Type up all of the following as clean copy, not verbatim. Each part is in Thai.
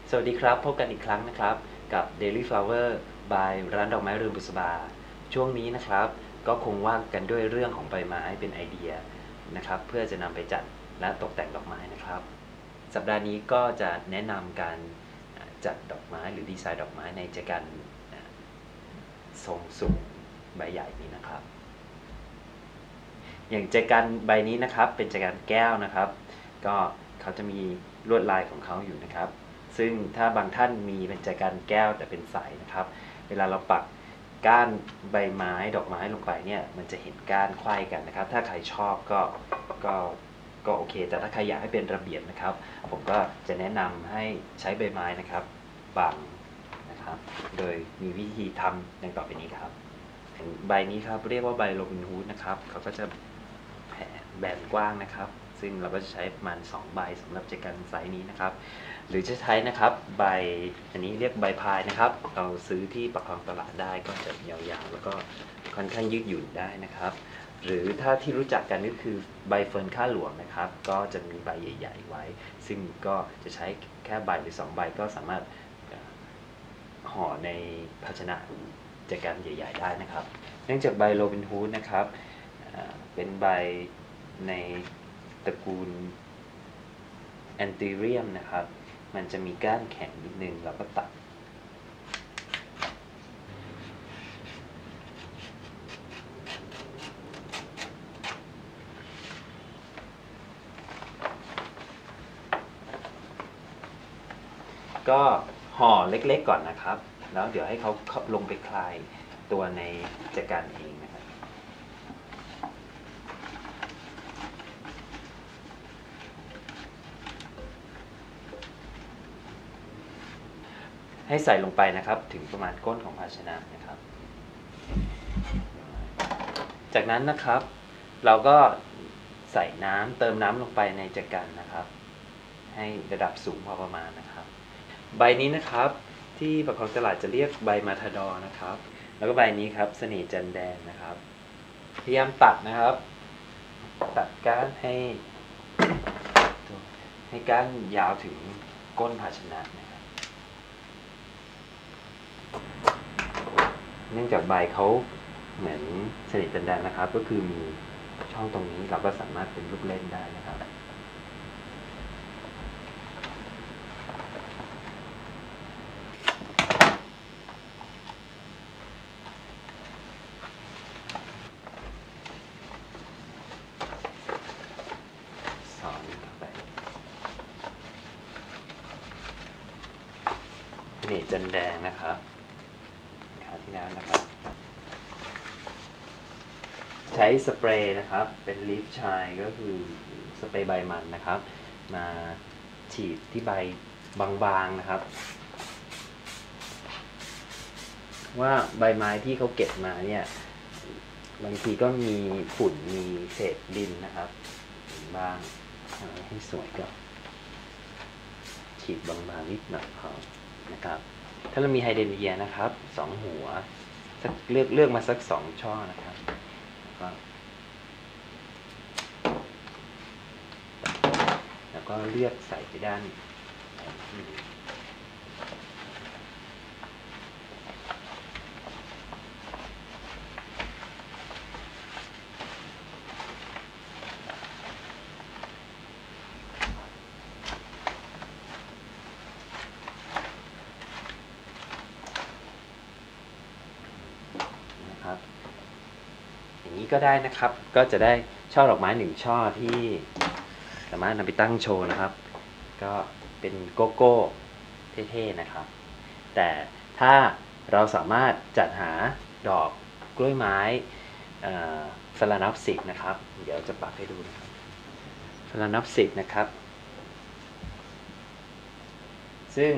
สวัสดีครับพบกันอีกครั้งนะครับกับ Daily Flower by ร้านดอกไม้เรือนบุษบาช่วงนี้นะครับก็คงว่ากันด้วยเรื่องของใบไม้เป็นไอเดียนะครับเพื่อจะนำไปจัดและตกแต่งดอกไม้นะครับสัปดาห์นี้ก็จะแนะนำการจัดดอกไม้หรือดีไซน์ดอกไม้ในแจกันทรงสูงใบใหญ่นี้นะครับอย่างแจกันใบนี้นะครับเป็นแจกันแก้วนะครับก็เขาจะมีลวดลายของเขาอยู่นะครับซึ่งถ้าบางท่านมีเป็นแจกันแก้วแต่เป็นใสนะครับเวลาเราปักก้านใบไม้ดอกไม้ลงไปเนี่ยมันจะเห็นก้านไขว้กันนะครับถ้าใครชอบก็โอเคแต่ถ้าใครอยากให้เป็นระเบียบนะครับผมก็จะแนะนำให้ใช้ใบไม้นะครับบังนะครับโดยมีวิธีทำดังต่อไปนี้ครับใบนี้ครับเรียกว่าใบโรบินฮูดนะครับเขาก็จะแผ่แบนกว้างนะครับซึ่งเราก็จะใช้ประมาณ2ใบสำหรับแจกันไซส์นี้นะครับหรือจะใช้นะครับใบอันนี้เรียกใบพายนะครับเราซื้อที่ปากคลองตลาดได้ก็จะยาวๆแล้วก็ค่อนข้างยืดหยุ่นได้นะครับหรือถ้าที่รู้จักกันก็คือใบเฟิร์นข้าหลวงนะครับก็จะมีใบใหญ่ๆไว้ซึ่งก็จะใช้แค่ใบหรือ2ใบก็สามารถห่อในภาชนะแจกันใหญ่ๆได้นะครับเนื่องจากใบโรบินฮูดนะครับเป็นใบในตระกูลแอนติเรียมนะครับมันจะมีก้านแข็งนิดนึงเราก็ตัดก็ห่อเล็กๆก่อนนะครับแล้วเดี๋ยวให้เขาลงไปคลายตัวในแจกันเองนะครับให้ใส่ลงไปนะครับถึงประมาณก้นของภาชนะนะครับจากนั้นนะครับเราก็ใส่น้ำเติมน้ำลงไปในแจกันนะครับให้ระดับสูงพอประมาณนะครับใบนี้นะครับที่ปากคลองตลาดจะเรียกใบมาทาดอร์นะครับแล้วก็ใบนี้ครับเสน่ห์จันแดงนะครับพยายามตัดนะครับตัดก้านให้ก้านยาวถึงก้นภาชนะนะครับเนื่องจากใบเขาเหมือนเสน่ห์จันแดงนะครับก็คือมีช่องตรงนี้เราก็สามารถเป็นลูกเล่นได้นะครับสอนเข้าไปเสน่ห์จันแดงนะครับคราวที่แล้วนะครับใช้สเปรย์นะครับเป็นลีฟชายก็คือสเปรย์ใบมันนะครับมาฉีดที่ใบบางๆนะครับว่าใบไม้ที่เขาเก็บมาเนี่ยบางทีก็มีฝุ่นมีเศษดินนะครับบ้างให้สวยก็ฉีดบางๆนิดหน่อยพอนะครับถ้าเรามีไฮเดรนเยียนะครับ2หัวเลือกมาสัก2ช่อนะครับแล้วก็เลือกใส่ไปด้านนะครับอย่างนี้ก็ได้นะครับก็จะได้ช่อดอกไม้1ช่อที่สามารถนำไปตั้งโชว์นะครับก็เป็นโกโก้เท่ๆนะครับแต่ถ้าเราสามารถจัดหาดอกกล้วยไม้ฟลานับสิกนะครับเดี๋ยวจะปักให้ดูนะครับฟลานับสิกนะครับซึ่ง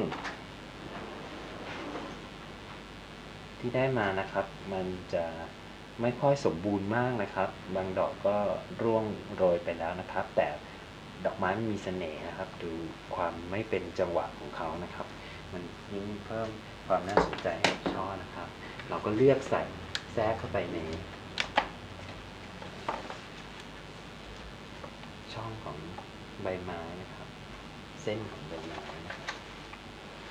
ที่ได้มานะครับมันจะไม่ค่อยสมบูรณ์มากนะครับบางดอกก็ร่วงโรยไปแล้วนะครับแต่ดอกไม้มันมีเสน่ห์นะครับดูความไม่เป็นจังหวะของเขานะครับมันยิ่งเพิ่มความน่าสนใจให้ช่อนะครับเราก็เลือกใส่แทรกเข้าไปในช่องของใบไม้นะครับเส้นของใบไม้นะครับ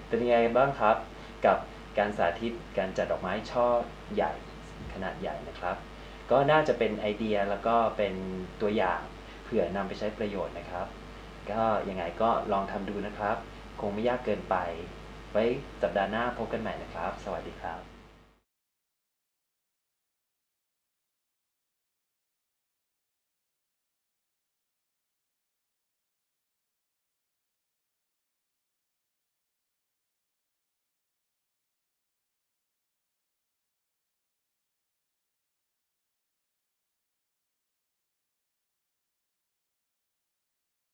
เป็นยังไงบ้างครับกับการสาธิตการจัดดอกไม้ช่อใหญ่ขนาดใหญ่นะครับก็น่าจะเป็นไอเดียแล้วก็เป็นตัวอย่างเผื่อนำไปใช้ประโยชน์นะครับก็ยังไงก็ลองทำดูนะครับคงไม่ยากเกินไปไว้สัปดาห์หน้าพบกันใหม่นะครับสวัสดีครับ